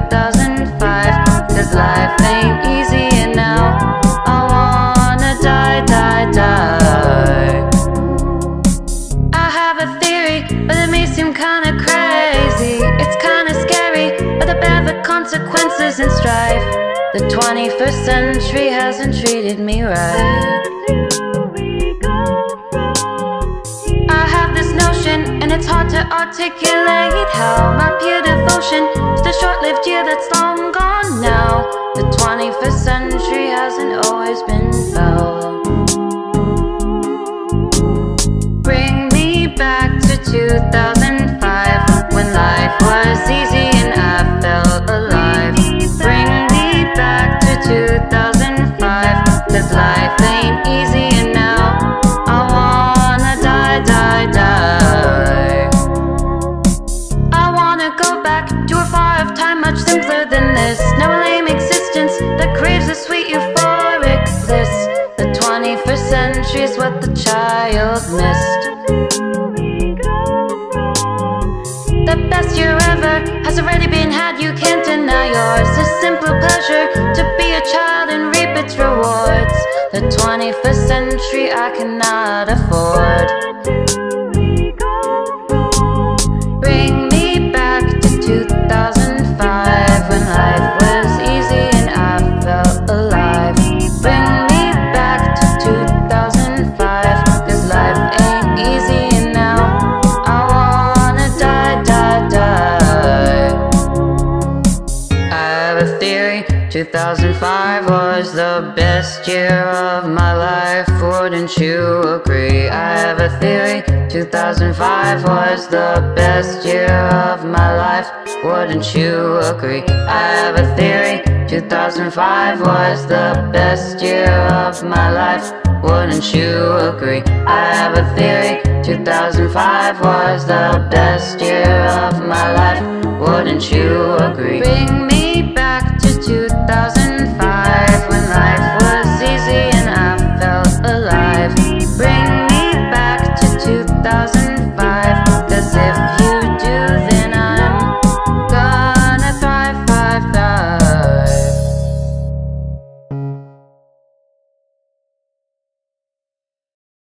2005, 'cause life ain't easy and now I wanna die, die, die. I have a theory, but it may seem kinda crazy. It's kinda scary, but I bear the consequences and strife. The 21st century hasn't treated me right. I have this notion, and it's hard to articulate how my pure devotion to the short-lived year that's long gone now. The 21st century hasn't always been foul. Bring me back to 2005, when life was easy and I felt alive. Bring me back to 2005, 'cause life ain't easy and now I wanna die, die, die. I wanna go back to a far of time much simpler than this. Now a lame existence that craves a sweet euphoric bliss. The 21st century's what the child missed. The best year ever has already been had, you can't deny yours. A simple pleasure to be a child and reap its rewards. The 21st century I cannot afford. Bring me back to 2005, when life was easy and I felt alive. Bring me back to 2005, 'cause life ain't easy and now I wanna die, die, die. I have a theory, 2005 was the best year of my life, wouldn't you agree? I have a theory, 2005 was the best year of my life, wouldn't you agree? I have a theory, 2005 was the best year of my life, wouldn't you agree? I have a theory, 2005 was the best year of my life, wouldn't you agree? Bring me